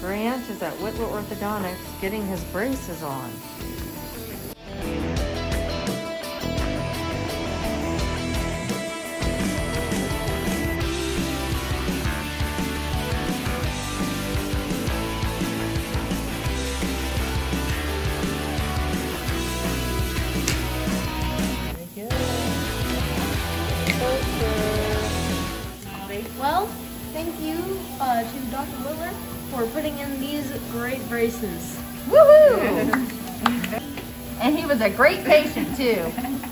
Grant is at Wittler Orthodontics getting his braces on. Well, thank you to Dr. Wittler for putting in these great braces. Woohoo! And he was a great patient too.